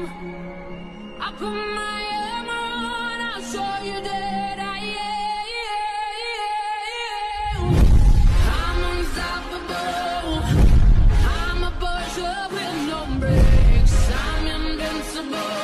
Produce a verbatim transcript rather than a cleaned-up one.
I put my armor on, I'll show you that I am. I'm unstoppable. I'm a pusher with no brakes. I'm invincible.